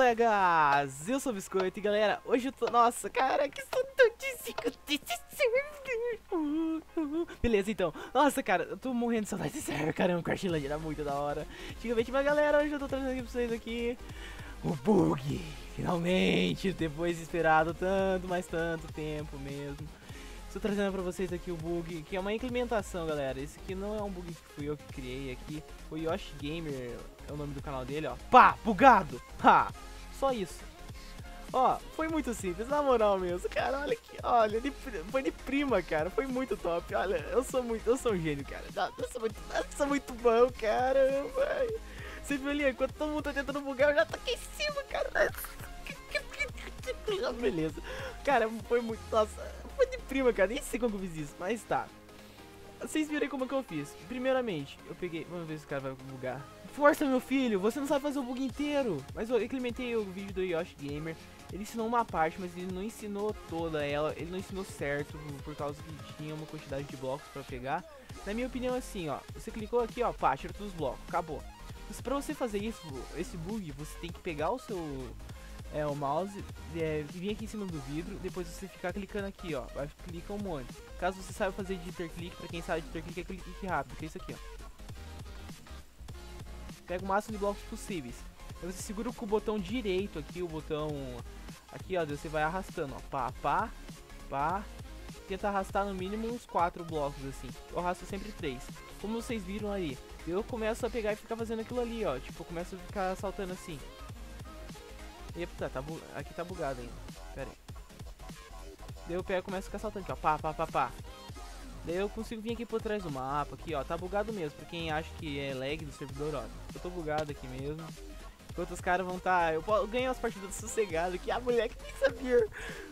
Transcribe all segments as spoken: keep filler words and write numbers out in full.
colegas? Eu sou o Biscoito e galera, hoje eu tô... Nossa, cara, que saudade desse server. Beleza, então. Nossa, cara, eu tô morrendo de saudade desse server. Caramba, o Crashland era muito da hora. Antigamente, mas galera, hoje eu tô trazendo aqui pra vocês aqui o bug. Finalmente, depois de esperado tanto, mas tanto tempo mesmo. Estou trazendo pra vocês aqui o bug, que é uma implementação, galera. Esse aqui não é um bug que fui eu que criei aqui. O Yoshi Gamer é o nome do canal dele, ó. Pá, bugado! Ha! Só isso. Ó, foi muito simples, na moral mesmo. Cara, olha aqui, olha, de, foi de prima, cara. Foi muito top. Olha, eu sou muito, eu sou um gênio, cara. Eu sou muito, eu sou muito bom, caramba. Você viu ali, enquanto todo mundo tá tentando bugar, eu já tô aqui em cima, cara. Beleza. Cara, foi muito, nossa... Foi de prima, cara, nem sei como eu fiz isso, mas tá. Vocês viram aí como é que eu fiz. Primeiramente, eu peguei, vamos ver se o cara vai bugar. Força, meu filho, você não sabe fazer o bug inteiro. Mas eu implementei o vídeo do Yoshi Gamer. Ele ensinou uma parte, mas ele não ensinou toda ela. Ele não ensinou certo, por causa que tinha uma quantidade de blocos pra pegar. Na minha opinião, assim, ó, você clicou aqui, ó, pá, tira todos os blocos, acabou. Mas pra você fazer isso, esse bug, você tem que pegar o seu... É, o mouse, é, vir aqui em cima do vidro, depois você ficar clicando aqui, ó, vai clicar um monte. Caso você saiba fazer de interclick, pra quem sabe de interclick é clique rápido, que é isso aqui, ó. Pega o máximo de blocos possíveis. Aí você segura com o botão direito aqui, o botão aqui, ó, você vai arrastando, ó, pá, pá, pá. Tenta arrastar no mínimo uns quatro blocos, assim. Eu arrasto sempre três. Como vocês viram aí, eu começo a pegar e ficar fazendo aquilo ali, ó, tipo, eu começo a ficar saltando assim. Eita, tá, aqui tá bugado ainda. Pera aí. Daí eu pego e começo a ficar saltando aqui, ó. Pá, pá, pá, pá. Daí eu consigo vir aqui por trás do mapa, aqui, ó. Tá bugado mesmo. Pra quem acha que é lag do servidor, ó. Eu tô bugado aqui mesmo. Enquanto os caras vão tá... Eu posso ganhar as partidas sossegadas aqui. Ah, moleque, nem sabia.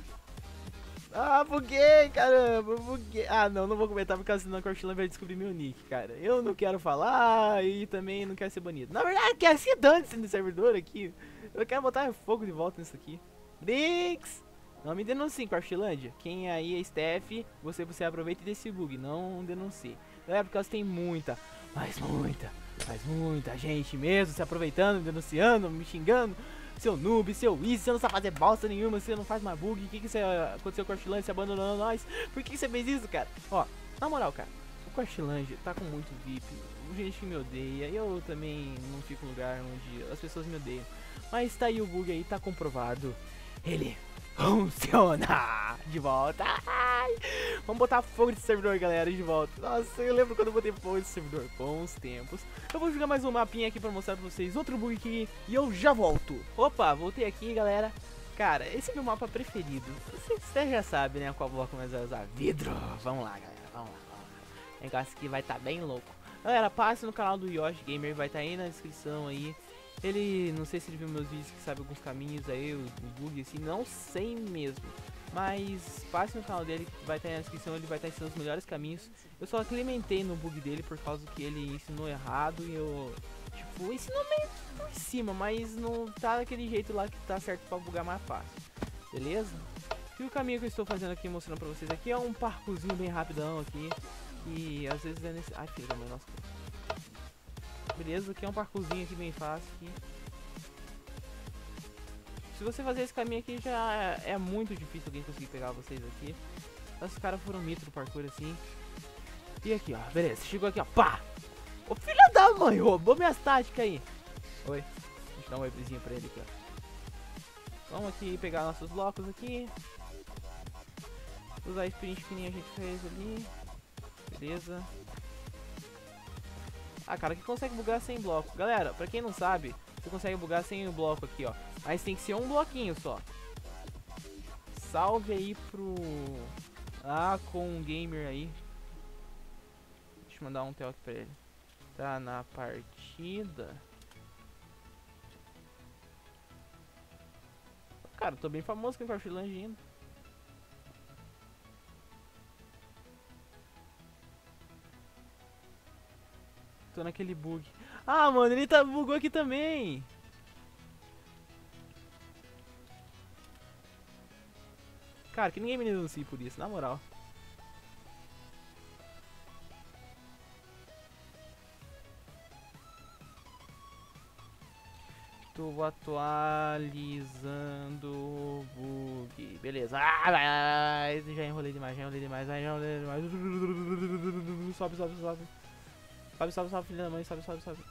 Ah, buguei, caramba, buguei. Ah, não, não vou comentar porque senão a Crashland vai descobrir meu nick, cara. Eu não quero falar e também não quero ser banido. Na verdade, eu quero ser dane-se no servidor aqui. Eu quero botar fogo de volta nisso aqui. Brix! Não me denuncie, Crashland. Quem aí é Steph, você, você aproveita desse bug, não denuncie. É porque elas tem muita, mas muita, mas muita gente mesmo se aproveitando, denunciando, me xingando. Seu noob, seu easy, você não sabe fazer bosta nenhuma, você não faz mais bug. O que que você aconteceu com o Crashland, você abandonou nós? Por que você fez isso, cara? Ó, na moral, cara, o Crashland tá com muito V I P, gente que me odeia, eu também não fico em lugar onde as pessoas me odeiam. Mas tá aí o bug aí, tá comprovado. Ele funciona! De volta! Ai, vamos botar fogo nesse servidor, galera, de volta. Nossa, eu lembro quando eu botei fogo nesse servidor. Bons tempos. Eu vou jogar mais um mapinha aqui pra mostrar pra vocês outro bug aqui e eu já volto. Opa, voltei aqui, galera. Cara, esse é meu mapa preferido. Você já sabe, né, qual bloco mais vai usar. Vidro! Vamos lá, galera, vamos lá, vamos lá. O negócio aqui vai tá bem louco. Galera, passe no canal do Yoshi Gamer, vai tá aí na descrição aí. Ele, não sei se ele viu meus vídeos que sabe alguns caminhos aí, o, o bug assim, não sei mesmo. Mas passe no canal dele, vai estar aí na descrição, ele vai estar ensinando os melhores caminhos. Eu só implementei no bug dele por causa que ele ensinou errado e eu, tipo, ensinou meio por cima, mas não tá daquele jeito lá que tá certo pra bugar mais fácil. Beleza? E o caminho que eu estou fazendo aqui, mostrando pra vocês aqui, é um parkourzinho bem rapidão aqui. E às vezes é nesse... Ai, filho da mãe, nossa. Beleza, aqui é um parkourzinho aqui bem fácil aqui. Se você fazer esse caminho aqui já é, é muito difícil alguém conseguir pegar vocês aqui. Os caras foram mito do parkour assim. E aqui, ó, beleza, chegou aqui, ó, pá! Ô filho da mãe, roubou minhas táticas aí. Oi, deixa eu dar um webzinho pra ele aqui, ó. Vamos aqui pegar nossos blocos aqui. Usar a sprint que nem a gente fez ali. Beleza. Ah, cara, que consegue bugar sem bloco. Galera, pra quem não sabe, você consegue bugar sem o bloco aqui, ó. Mas tem que ser um bloquinho só. Salve aí pro... Ah, com o gamer aí. Deixa eu mandar um tel aqui pra ele. Tá na partida. Cara, eu tô bem famoso com o Crashland ainda. Tô naquele bug. Ah, mano, ele tá bugou aqui também. Cara, que ninguém me denuncie por isso, na moral. Estou atualizando o bug. Beleza. Ah, vai, vai. Já enrolei demais, já enrolei demais, já enrolei demais. Sobe, sobe, sobe. Sobe, sobe, sobe, filha da mãe. Sobe, sobe, sobe.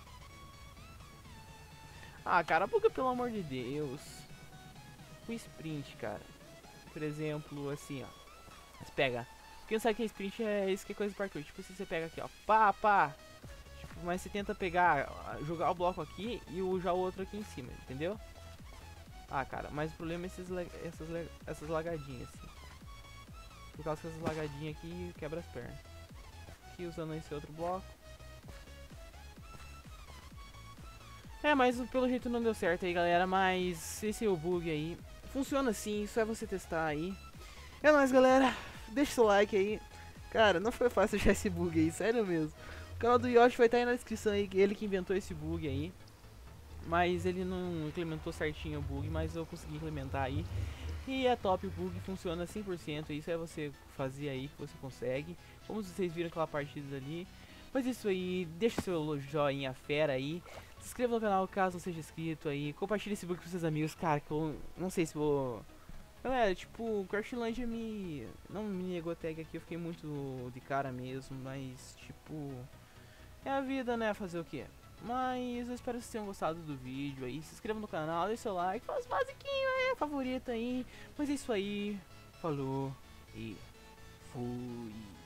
Ah, cara, buga, pelo amor de Deus. O sprint, cara. Por exemplo, assim, ó. Você pega. Quem não sabe que é sprint é isso que é coisa do parkour. Tipo, se você pega aqui, ó. Pá, pá. Tipo, mas você tenta pegar, jogar o bloco aqui e o, já o outro aqui em cima, entendeu? Ah, cara, mas o problema é esses, essas, essas lagadinhas, assim. Por causa que essas lagadinhas aqui quebra as pernas. Aqui usando esse outro bloco. É, mas pelo jeito não deu certo aí, galera. Mas esse é o bug aí. Funciona sim, só é você testar aí. É nóis, galera. Deixa seu like aí. Cara, não foi fácil achar esse bug aí, sério mesmo. O canal do Yoshi vai estar aí na descrição aí, ele que inventou esse bug aí. Mas ele não implementou certinho o bug, mas eu consegui implementar aí. E é top, o bug funciona cem por cento, isso é você fazer aí que você consegue. Como vocês viram aquela partida ali. Mas isso aí, deixa seu joinha fera aí. Se inscreva no canal caso não seja inscrito aí. Compartilhe esse bug com seus amigos, cara, que eu não sei se vou... Galera, tipo, o Crashlandia me... não me negou tag aqui, eu fiquei muito de cara mesmo, mas tipo... é a vida, né, fazer o que? Mas eu espero que vocês tenham gostado do vídeo aí. Se inscreva no canal, deixe seu like, faz basiquinho aí, favorito aí. Mas é isso aí, falou e fui.